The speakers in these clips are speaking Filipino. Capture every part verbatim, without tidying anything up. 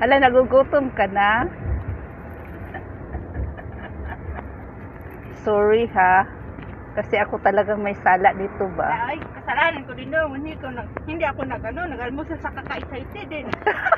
Ala, nagugutom ka na? Sorry ha. Kasi ako talagang may sala dito ba? Ay, kasalanan ko din daw. Hindi, ko nag, hindi ako nag, ano, nag-almusal sa kaka-excited din.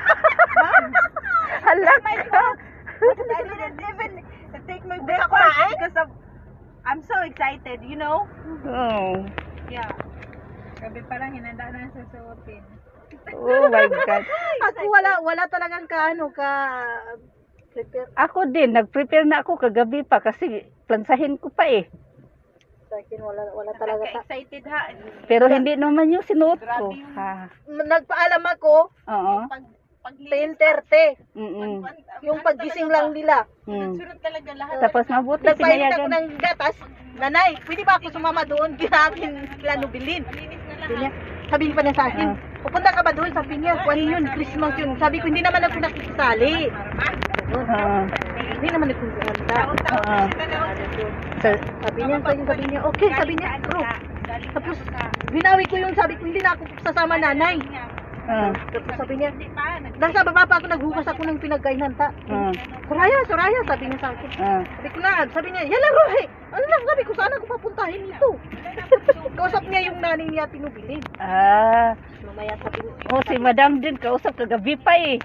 Hala ka. I didn't even take my breakfast because of, I'm so excited, you know? Oh. Yeah. Gabi pa lang, hinanda na sa suotin. Oh my God. Ako wala, wala talagang ka, ano, ka, prepare. Ako din, nag-prepare na ako kagabi pa kasi plansahin ko pa eh. Sa akin, wala, wala talaga. Ta- Excited ha. Pero hindi naman yung sinuot ko. Grabe yung- Ha. Nagpaalam ako, Oo. Pag, pag ten thirty. Mm-mm. Yung paggising lang nila. Mm. Sunod talaga lahat. Tapos mabuti Nagpainit ako pinayagan. ng gatas. Nanay, pwede ba ako sumama doon? Kinakin, plano bilin. Malinis na Sabi niya, lahat. sabi niya pa niya sa akin, Ah. pupunta ka ba doon? Sabi niya, kuwan yun, Christmas yun. Sabi ko, hindi naman ako nakikisali. Oo. Hindi naman ako nakikisali. Oo. So, Sabi niya, sabi, sabi niya, okay, sabi niya, bro. Tapos, binawi ko yung sabi ko, hindi na ako sasama nanay. ah, Tapos sabi niya, nasa baba pa ako, naghugas ako ng pinagkainan ta. ah, Soraya, Soraya, sabi niya sa akin. ah. Sabi ko na, sabi niya, yan lang Rohe. Ano lang, sabi ko, saan ako papuntahin ito? Kausap niya yung nanay niya tinubilin. Ah. Mamaya sabi niya, Oh, si Madam din kausap kagabi pa eh.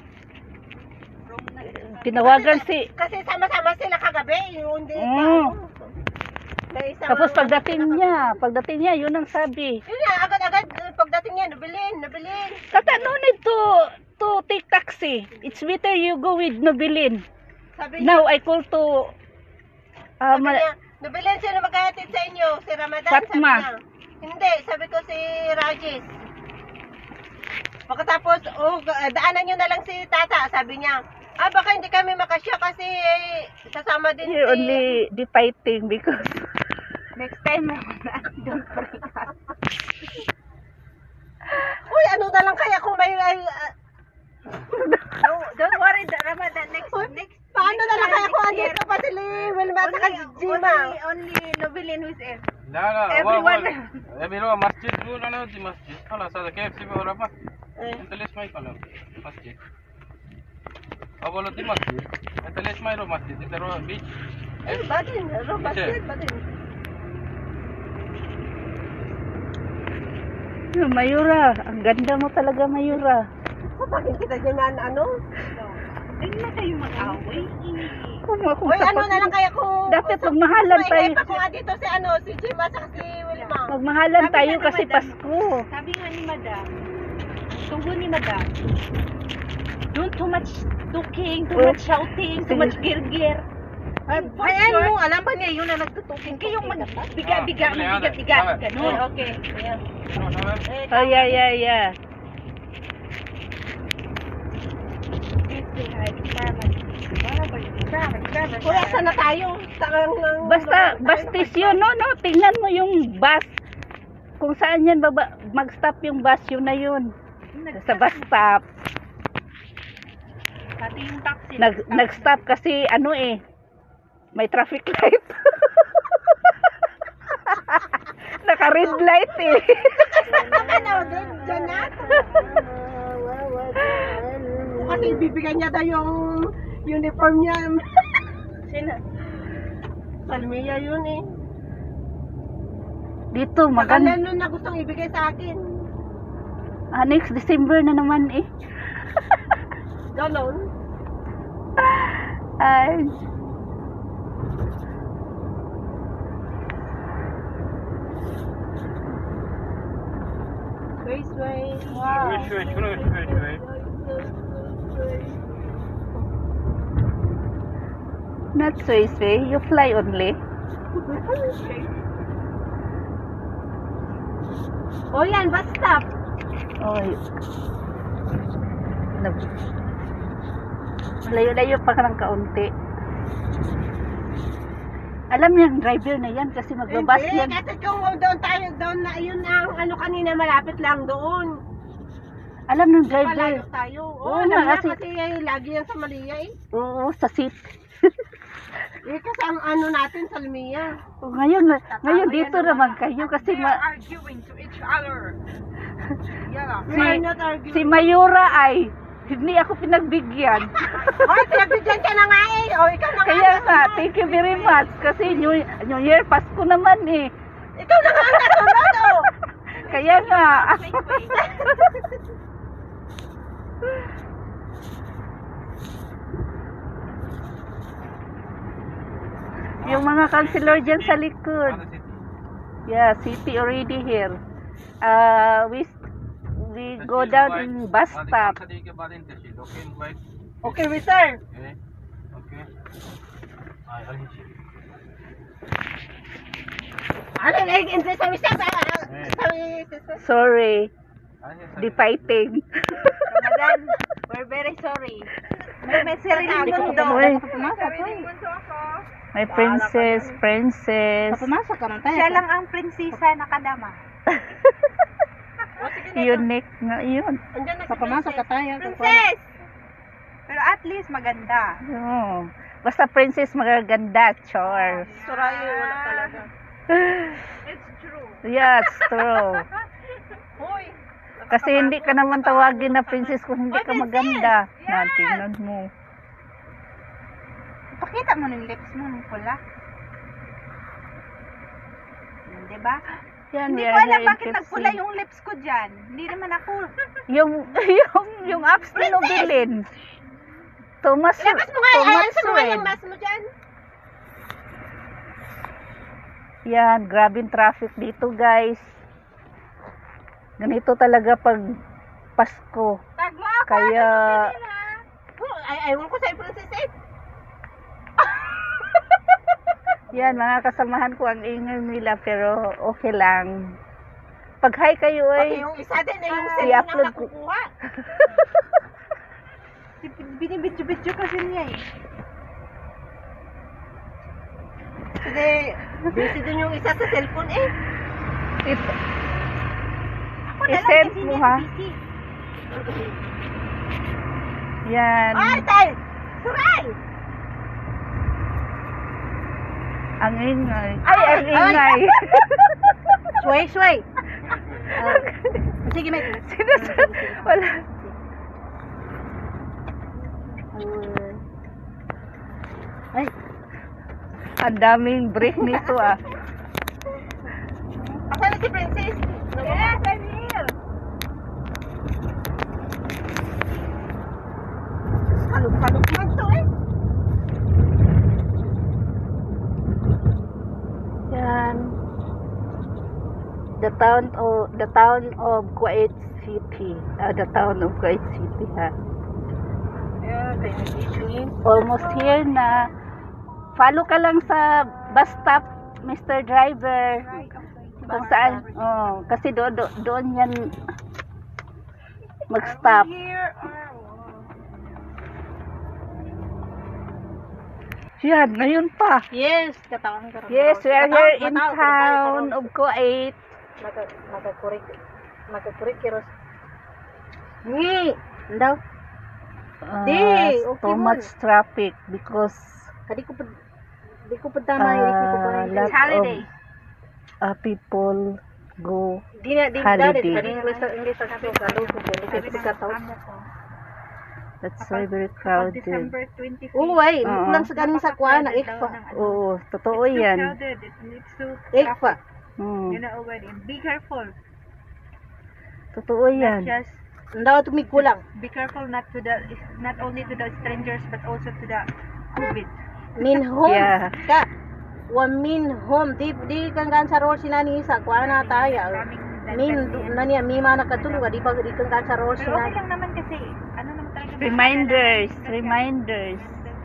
Tinawagan si kasi sama-sama sila kagabi, yung hindi Mm. May isang- tapos pagdating niya, pagdating niya, yun ang sabi. Yun na, agad-agad, pagdating niya, nabilin, nabilin. Tata, no need to, to take taxi. It's better you go with Nobilin. Sabi niya, Now, I call to, uh, sabi ma- niya, nabilin sino maghahatid sa inyo, si Ramadan, Fatma. sabi niya. Hindi, sabi ko si Rajis. Pagkatapos, oh, daanan niyo na lang si Tata, sabi niya. Ah, baka hindi kami makasya kasi eh, sasama din you're si... only the fighting because, Next time, don't forget. Uy, ano na lang kaya kung may... Uh, No, don't worry, Ramadan. Next, next. paano na lang kaya kung next year. andito pa sila Wilma at saka Only, Jima? only, only Nobilin who's in. لا لا Everyone. ابي نروح مسجد قول انا ودي مسجد خلاص هذا كيف سيبه ورا ما Eh, انت ليش ما يطلع مسجد اول ودي مسجد انت ليش ما يروح مسجد انت روح بيتش eh, badin, ano, basket, badin. Yung Mayura, ang ganda mo talaga Mayura. Kapagin kita dyan na ano? Hindi na kayo mag-away. Kung ako Uy, ano na lang kaya kung... Dapat magmahalan Uy, tayo. pa kung andito si ano, si Jima at si Wilma. Magmahalan Sabi tayo nga ni kasi Madam. Pasko. Sabi nga ni Madam, tunggo ni Madam, don't too much talking, too Oh. much shouting, too Sige. much gir-gir. Ay, For ayan sure. mo, alam ba niya yun na nagtutukin Hindi yung mag... magbiga-biga, Ah, magbigat-bigat. ah, Ganun, ah. okay. Ayan. شلون هذا؟ Eh, Oh, yeah, yeah, yeah. Kuya, saan na tayo? Saan ng... Basta, bastis yun, no, no? Tingnan mo yung bus. Kung saan yan baba, mag-stop yung bus, yun na yun. Sa bus stop. Pati yung taxi. Nag, nag-stop kasi, ano eh, may traffic light. Naka-red light eh. Ano, dyan, dyan na. Kasi ibibigay niya daw yung uniform niya. Sino? Salmiya yun eh. Dito, Maganda maganda. nun na gustong ibigay sa akin. Ah, next December na naman eh. Ganon. Ay, Wait, wait. شوي شوي شنو شوي شوي not so easy. You fly only. O yan, bus stop. Oh, nag layo-layo pa ka ng kaunti. Alam niya ang driver na yan kasi magbabas Hindi, yan. kasi kung doon tayo, doon na, yun ang ano kanina, malapit lang doon. Alam ng driver. Palayo tayo. Oo, Oo alam nga, na, kasi- kasi eh, lagi yan sa Malia eh. Oo, sa seat. Eh, kasi ang ano natin, Salmiya. Oh, ngayon, ngayon dito naman kayo kasi ma, arguing to each other. Yeah. We are si, not arguing. si Mayura ay Hindi ako pinagbigyan. Hoy, pinagbigyan ka na nga eh. O, ikaw na nga. Kaya nga, thank you very much. Kasi New, New Year, Pasko naman eh. Ikaw na nga ang nasunod, oh. Kaya nga. Yung mga counselor dyan sa likod. Ano city? Yeah, city already here. Uh, we we go down in bus stop. Okay, Okay, we sir. okay. Ay, alin siya. Ano na yung interest sa wisa? Sorry, Alin siya, di fighting. Ramadan, we're very sorry. May, may sariling mundo. Uy, Sariling mundo ako. my princess, princess. Pumasok ka man tayo. Siya lang ang prinsesa na kadama. O, sige na. Unique nga yun. Andyan na si Pumasok ka tayo. Princess! Pero at least maganda. Oh. Basta princess magaganda, char. Surayo, wala talaga. It's true. Yeah, it's true. Hoy. Kasi hindi ka naman tawagin na princess kung hindi ka maganda. Na, tingnan mo. Pakita mo ng lips mo ng pula. Yun, diba? Yan, Hindi we ko are alam here in bakit nagpula Pepsi. yung lips ko dyan. Hindi naman ako. Yung, yung, yung apps ni Nobilin. Thomas, Labas mo nga. Ay, Thomas answer mo nga Red. yung mask mo dyan. Yan, grabing traffic dito, guys. Ganito talaga pag Pasko. Tagwa ako. Kaya, Oh, ay, ayaw ko sa'yo, princess eh. yan, mga kasamahan ko ang ingay nila, pero okay lang. Pag hi kayo Pati ay, yung isa din na yung Ah, cellphone i-upload ang ko. nakukuha. Binibidyo-bidyo kasi niya eh. Kasi, busy din yung isa sa cellphone eh. ito, Ako na lang I-send kasi mo, hindi ha? ako busy. yan, Ay, tayo! Suray! ang ingay. Ay, ang ingay. Sway, sway! Sige, mate. Sinasad, wala. Ay, Ang daming break nito ah. asan na si princess? Yes, I'm here. Kalog-kalog man to eh. Yan. The town of the town of Kuwait City. Ah, the town of Kuwait City ha. Yeah, kaya nag-issue. Almost here na. Follow ka lang sa bus stop, Mister Driver. Kung saan, oh, kasi do, do, doon yan mag-stop. Here or Yan, ngayon pa. Yes, katawan ka. Yes, we are here in town of Kuwait. Nagkakurik. Nagkakurik kiros. Ni, ndaw. Uh, Di, okay too mo. much traffic because Kadi ko pa, di ko pa tama, hindi ko pa uh, rin. lot holiday. of uh, people go. Di na, di na, Holiday. di na, English sa English sa kasi kalo ko, di kasi di ka tao. That's why very Pag crowded. December twenty-fifth. Oo, ay, Oo. kulang sa ganing sa kuha na, ikfa. Oo, totoo It's too yan. crowded. It's, it's too Ikfa. Hmm, You know already. Be careful. totoo Not yan. just Ndaw tumigulang. be careful not to the not only to the strangers but also to the COVID. Min home. Yeah. Ka. Wa min home. Di, di kang gan sa role si nani isa. Kuha na tayo. Maraming Min, dandan yan. nani, mima nakatulog. Di pa, di kang gan sa role si Pero okay nani. lang naman kasi ano naman talaga. Reminders, reminders.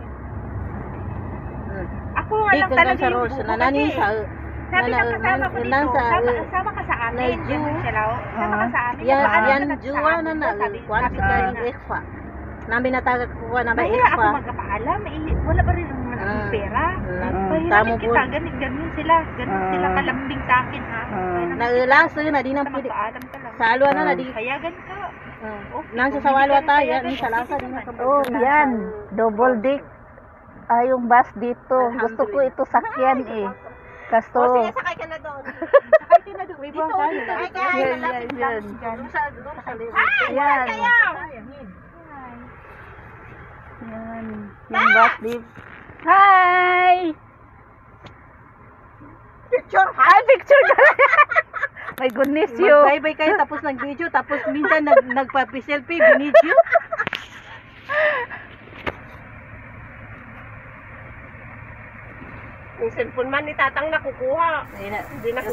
Ako nga Di lang kang gan talaga sa yung role si bubo nani kasi. isa. Sabi ng kasama ko dito, Nasa, sama, sama ka sa amin. na Yan Jew. siya lao. Sama ka sa amin. yan, Maalam yan, ka na sa juwa amin. na na. Sabi, Kuha sabi sa ko ganing na. ikfa. Nabi natagag kuha na ba Mahira ako ikfa. magpaalam. Eh, wala pa rin naman akong Ah. pera. Ah. Pahiramin Tamo po. kita. Ganun, ganun sila. Ganun Ah. sila kalambing sa akin ha. Ah. Kaya naman Naulaso na, di na kita pwede. magpaalam ka lang. Sa alwa na na, di. Kaya ganun ka. Okay, Nang kung sa walwa hindi ka tayo, rin ni sa lasa di na naman. Oh, yan. Double dick. Ah, yung bus dito. Gusto ko ito sakyan eh. Kaso, O sige, sakay ka na doon. Sakay ka na doon. Dito, Sakay sakay ka. yan, yan, yan. Doon sa, doon sa liver. Yan. Ayan. Hmm, yung birthday. Hi! Picture ha? Hi, picture ka lang. My goodness, you. Mag-bye-bye kayo tapos nag-video tapos minsan nag nagpa-selfie, binidyo. Yung cellphone man ni Tatang nakukuha. Hindi na.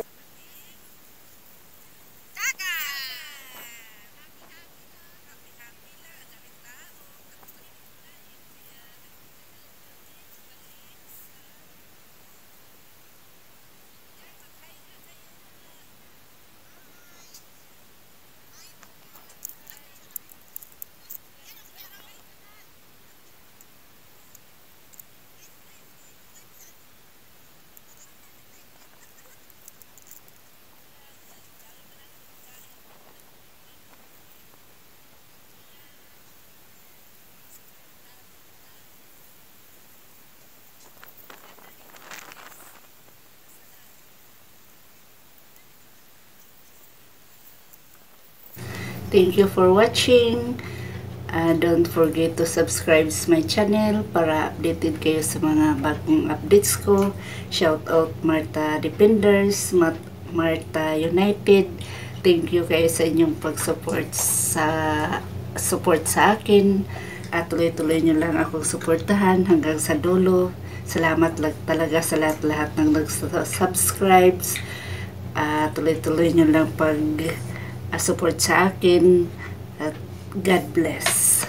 Thank you for watching. Uh, don't forget to subscribe to my channel para updated kayo sa mga bagong updates ko. Shout out Marta Defenders, Mat Marta United. Thank you kayo sa inyong pag-support sa support sa akin. At tuloy-tuloy nyo lang akong suportahan hanggang sa dulo. Salamat lang talaga sa lahat-lahat ng nag-subscribe. Uh, tuloy-tuloy nyo lang pag uh, support sa akin. At God bless.